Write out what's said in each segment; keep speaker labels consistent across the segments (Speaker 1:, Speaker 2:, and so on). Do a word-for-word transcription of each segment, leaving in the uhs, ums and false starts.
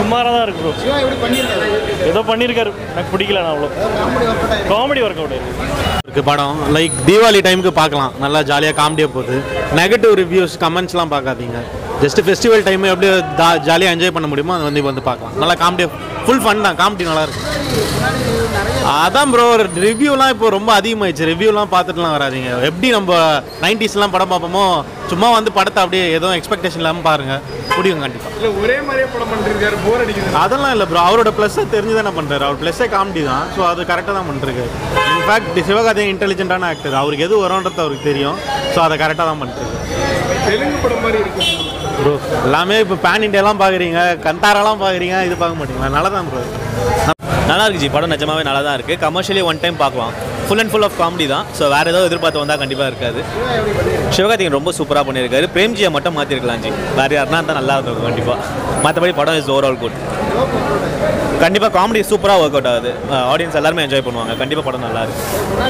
Speaker 1: சுமாராக தான் இருக்கு ப்ரோ. ஏதோ பண்ணியிருக்காரு, எனக்கு பிடிக்கல. நான் அவ்வளோ காமெடி ஒர்க் அவுட்
Speaker 2: இருக்கு படம். லைக் தீபாவளி டைமுக்கு பார்க்கலாம், நல்லா ஜாலியாக காமெடியாக போகுது. நெகட்டிவ் ரிவ்யூஸ் கமெண்ட்ஸ்லாம் பார்க்காதீங்க. ஜஸ்ட் ஃபெஸ்டிவல் டைம் எப்படி ஜாலியாக என்ஜாய் பண்ண முடியுமோ அதை வந்து வந்து பார்க்கலாம். நல்லா காமெடியாக ஃபுல் ஃபன் தான், காமெடி நல்லாயிருக்கு. அதான் ப்ரோ, ரிவ்யூலாம் இப்போ ரொம்ப அதிகமாகிடுச்சு. ரிவ்யூலாம் பார்த்துட்டுலாம் வராதிங்க. எப்படி நம்ம நைன்டிஸ்லாம் படம் பார்ப்போமோ சும்மா வந்து படத்தை அப்படியே எதுவும் எக்ஸ்பெக்டேஷன் இல்லாமல் பாருங்கள், பிடிக்கும் கண்டிப்பாக.
Speaker 3: இல்லை ஒரே மாதிரியே படம் பண்ணிருக்காரு, போர் அடிக்குது.
Speaker 2: அதெல்லாம் இல்லை ப்ரோ, அவரோட ப்ளஸ்ஸை தெரிஞ்சு தானே பண்ணுறாரு. அவர் ப்ளஸ்ஸே காமெடி தான். ஸோ அது கரெக்டாக தான் பண்ணிருக்கு. இன்ஃபேக்ட் சிவகார்த்திகேயன் இன்டெலிஜென்ட்டான ஆக்டர், அவருக்கு எது வரும்ன்றது அவருக்கு தெரியும். ஸோ அதை கரெக்டாக தான் பண்ணிருக்கு.
Speaker 3: தெலுங்கு படம் மாதிரி இருக்கு
Speaker 2: ப்ரோ. எல்லாமே இப்போ பேன் இண்டியாலாம் பார்க்குறீங்க, கந்தாரெல்லாம் பார்க்குறீங்க, இது பார்க்க மாட்டீங்களா? நல்லா தான் ப்ரோ,
Speaker 4: நல்லா இருக்கு ஜி. படம் நிஜமாவே நல்லா தான் இருக்குது. கமர்ஷியலி ஒன் டைம் பார்க்கலாம். Full and full of comedy தான். ஸோ வேறு ஏதோ எதிர்பார்த்து வந்தால் கண்டிப்பாக இருக்காது. சிவகார்த்திகேயன் ரொம்ப சூப்பராக பண்ணியிருக்காரு. பிரேம்ஜியை மட்டும் மாற்றிருக்கலாம் ஜி, வேறு யாருனா தான் நல்லா இருக்கும் கண்டிப்பாக. மற்றபடி படம் இஸ் ஓவரால் குட். கண்டிப்பாக காமெடி சூப்பராக ஒர்க் அவுட் ஆகுது. ஆடியன்ஸ் எல்லாருமே என்ஜாய் பண்ணுவாங்க. கண்டிப்பாக படம் நல்லா இருக்குது.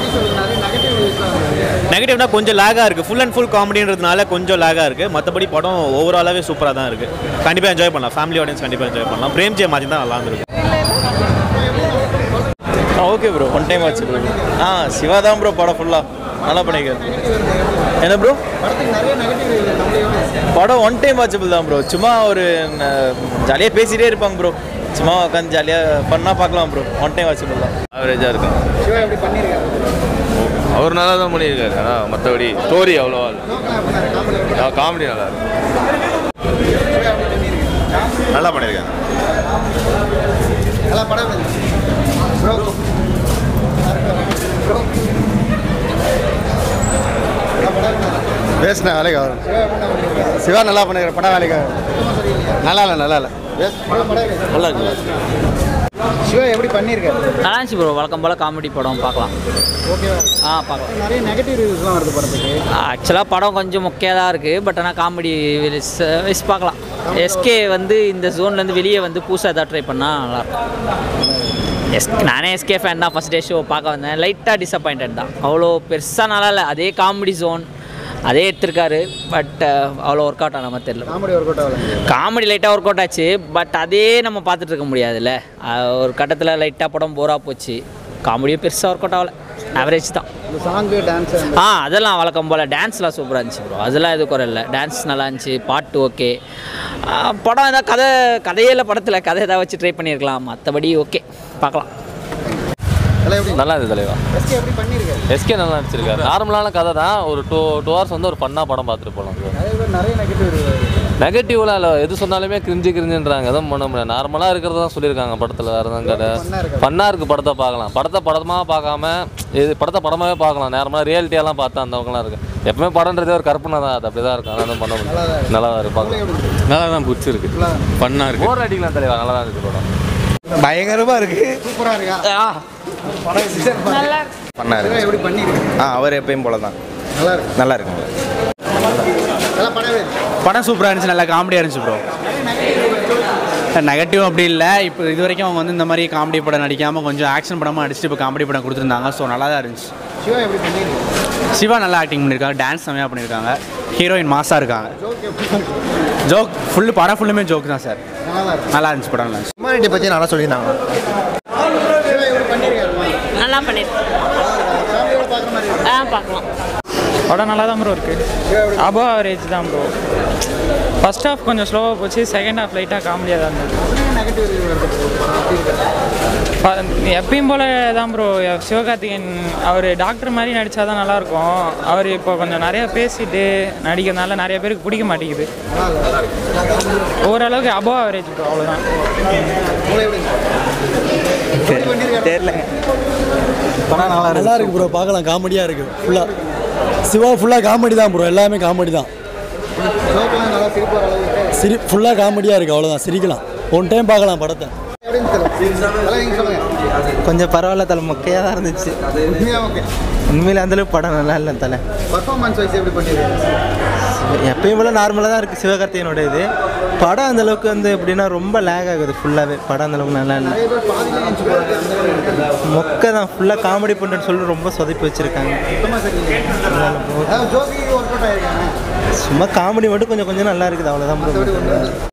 Speaker 4: நெகட்டிவ்னா கொஞ்சம் லேகாக இருக்குது. ஃபுல் அண்ட் ஃபுல் காமெடின்றதுனால கொஞ்சம் லேகாக இருக்குது. மற்றபடி படம் ஓவராலாகவே சூப்பராக தான் இருக்குது. கண்டிப்பாக என்ஜாய் பண்ணலாம். ஃபேமிலி ஆடியன்ஸ் கண்டிப்பாக என்ஜாய் பண்ணலாம். பிரேம்ஜியை மாற்றி தான் நல்லா இருந்திருக்கு.
Speaker 5: ஓகே ப்ரோ, ஒன் டைம் ஆச்சு ப்ரோ. ஆ சிவா தான் ப்ரோ, படம் ஃபுல்லாக நல்லா பண்ணியிருக்காரு. என்ன ப்ரோ, படம் ஒன் டைம் வாட்சபிள் தான் ப்ரோ. சும்மா ஒரு ஜாலியாக பேசிகிட்டே இருப்பாங்க ப்ரோ. சும்மா உட்காந்து ஜாலியாக பண்ணால் பார்க்கலாம் ப்ரோ. ஒன் டைம் வாட்சபிள் தான். ஆவரேஜாக இருக்கும்.
Speaker 6: அவர் நல்லா தான் பண்ணியிருக்காரு. ஆனால் மற்றபடி ஸ்டோரி அவ்வளோவா இல்லை. காமெடி நல்லா இருக்கு.
Speaker 7: நல்லா பண்ணியிருக்காங்க. நல்லா படம் பேசின வேலைக்கு வரும். சிவா நல்லா பண்ணிக்கிற படம் வேலைக்கு நல்லா இல்லை நல்லா இல்லை நல்லா இருக்கு. சிவா எப்படி பண்ணியிருக்காரு?
Speaker 8: நல்லா இருந்துச்சு ப்ரோ. வழக்கம் போல் காமெடி படம் பார்க்கலாம்.
Speaker 7: ஓகே.
Speaker 8: ஆ பார்க்கலாம்.
Speaker 7: நிறைய நெகட்டிவ் ரிவ்யூஸ்லாம் வருது படத்துக்கு.
Speaker 8: ஆக்சுவலாக படம் கொஞ்சம் மொக்கையாக தான் இருக்குது. பட் ஆனால் காமெடி வைஸ் பார்க்கலாம். எஸ்கே வந்து இந்த ஜோன்லேருந்து வெளியே வந்து புதுசாக எதாவது ட்ரை பண்ணால் நல்லாயிருக்கும். எஸ் நானே எஸ்கே ஃபேன் தான். ஃபஸ்ட் டே ஷோ பார்க்க வந்தேன். லைட்டாக டிசப்பாயிண்டட் தான். அவ்வளோ பெருசாக நல்லா இல்லை. அதே காமெடி ஜோன் அதே எடுத்திருக்காரு. பட் அவ்வளோ ஒர்க் அவுட் ஆன மாதிரி தெரியல.
Speaker 7: காமெடி ஒர்க் அவுட் ஆகல.
Speaker 8: காமெடி லைட்டாக ஒர்க் அவுட் ஆச்சு. பட் அதே நம்ம பார்த்துட்டு இருக்க முடியாதுல்ல. ஒரு கட்டத்தில் லைட்டாக படம் போராக போச்சு. காமெடியும் பெருசாக ஒர்க் அவுட் ஆகலை. ஆவரேஜ் தான்.
Speaker 7: இந்த சாங்கு டான்ஸ்
Speaker 8: ஆ அதெல்லாம் வழக்கம் போல். டான்ஸ்லாம் சூப்பராக இருந்துச்சு ப்ரோ. அதெல்லாம் எதுவும் குறை இல்லை. டான்ஸ் நல்லா இருந்துச்சு. பாட்டு ஓகே. படம் ஏதாவது கதை கதையே இல்லை படத்தில். கதை ஏதாவது வச்சு ட்ரை பண்ணியிருக்கலாம். மற்றபடி ஓகே பார்க்கலாம்.
Speaker 5: நல்லா இருந்தது தலைவா.
Speaker 7: எஸ்கே எப்படி பண்ணியிருக்காரு?
Speaker 5: எஸ்கே நல்லா நடிச்சிருக்காரு. நார்மலான கதை தான். ஒரு டூ டூ ஹவர்ஸ் வந்து ஒரு ஃபன்னாக படம் பார்த்துட்டு போகலாம்.
Speaker 7: நிறைய பேர் நிறைய நெகட்டிவ்
Speaker 5: நெகட்டிவ்லாம் இல்லை. எது சொன்னாலுமே கிரிஞ்சு கிரிஞ்சுன்றாங்க. எதுவும் பண்ண முடியாது. நார்மலாக இருக்கிறது தான் சொல்லியிருக்காங்க படத்தில். வேறு தான் கடை ஃபன்னாக இருக்குது. படத்தை பார்க்கலாம். படத்தை படமாக பார்க்காம இது படத்தை படமாகவே பார்க்கலாம். நார்மலாக ரியாலிட்டியெல்லாம் பார்த்தா அந்தவங்களாம் இருக்குது. எப்பவுமே படம்ன்றதே ஒரு கற்பனை தான். அது அப்படி தான் இருக்கும். அதெல்லாம் பண்ண முடியும். நல்லா தான் இருக்குது. பார்க்கலாம். நல்லா தான் பிடிச்சிருக்கு. ஃபன்னாக இருக்குது. போர் அடிக்கலாம் தலைவா. நல்லா தான் இருக்குது படம்.
Speaker 7: பயங்கரமாக இருக்குது. சூப்பராக இருக்கா? பண்ணாரு. எப்படி பண்ணிருக்கு?
Speaker 9: ஆ அவர் எப்பயும் போல தான்.
Speaker 7: நல்லா இருக்கு.
Speaker 9: நல்லா இருக்குங்க.
Speaker 7: நல்லா படவே
Speaker 10: படம் சூப்பராக இருந்துச்சு. நல்லா காமெடியாக இருந்துச்சு ப்ரோ. நெகட்டிவ் அப்படி இல்லை. இப்போ இது வரைக்கும் அவங்க வந்து இந்த மாதிரி காமெடி படம் நடிக்காமல் கொஞ்சம் ஆக்ஷன் படமாக நடிச்சுட்டு இப்போ காமெடி படம் கொடுத்துருந்தாங்க. ஸோ நல்லா தான் இருந்துச்சு.
Speaker 7: சிவா எப்படி பண்ணிருக்கு?
Speaker 10: சிவா நல்லா ஆக்டிங் பண்ணியிருக்காங்க. டான்ஸ் செம்மையாக பண்ணியிருக்காங்க. ஹீரோயின் மாஸாக இருக்காங்க. ஜோக் ஃபுல்லு படம் ஃபுல்லுமே ஜோக் தான் சார். நல்லா இருந்துச்சு படம். நல்லா
Speaker 7: ஹியூமானிட்டி பற்றி நல்லா சொல்லியிருந்தாங்க.
Speaker 11: நல்லா பண்ணியிருக்கேன். ஆ பார்க்கலாம்.
Speaker 12: படம் நல்லா தான் ப்ரோ இருக்குது. அபோ ஆவரேஜ் தான் ப்ரோ. ஃபர்ஸ்ட் ஹாஃப் கொஞ்சம் ஸ்லோவாக போச்சு. செகண்ட் ஹாஃப் லைட்டாக காமெடியாக தான் இருந்தது. எப்பயும் போல் தான் ப்ரோ. சிவகார்த்திகேயன் அவர் டாக்டர் மாதிரி நடித்தா தான் நல்லாயிருக்கும். அவர் இப்போ கொஞ்சம் நிறையா பேசிட்டு நடிக்கிறதுனால நிறைய பேருக்கு பிடிக்க மாட்டேங்குது. ஓரளவுக்கு அபோ ஆவரேஜ் ப்ரோ. அவ்வளோதான்.
Speaker 10: தெரியல.
Speaker 13: படம் நல்லா நல்லா இருக்குது ப்ரோ. பார்க்கலாம். காமெடியாக இருக்குது. ஃபுல்லாக சிவா ஃபுல்லாக காமெடி தான் ப்ரோ. எல்லாமே காமெடி தான். சிரி ஃபுல்லாக காமெடியாக இருக்குது. அவ்வளோதான். சிரிக்கலாம். ஒன் டைம் பார்க்கலாம் படத்தை.
Speaker 9: கொஞ்சம் பரவாயில்ல தலை. மொக்கையாக தான் இருந்துச்சு. உண்மையில் அந்தளவுக்கு படம் நல்லா இல்லை தலை.
Speaker 7: பர்ஃபார்மன்ஸ் வைஸ் எப்படி பண்ணியிருக்காரு?
Speaker 9: எப்பயும் போல் நார்மலாக தான் இருக்குது சிவகார்த்திகேயனோட இது. படம் அந்தளவுக்கு வந்து எப்படின்னா ரொம்ப லேக் ஆகுது ஃபுல்லாகவே. படம் அந்தளவுக்கு நல்லா இல்லை. மொக்கை தான். ஃபுல்லாக காமெடி பண்ணுறேன்னு சொல்லி ரொம்ப சொதப்பி வச்சுருக்காங்க. சும்மா காமெடி மட்டும் கொஞ்சம் கொஞ்சம் நல்லா இருக்குது. அவ்வளோதான்.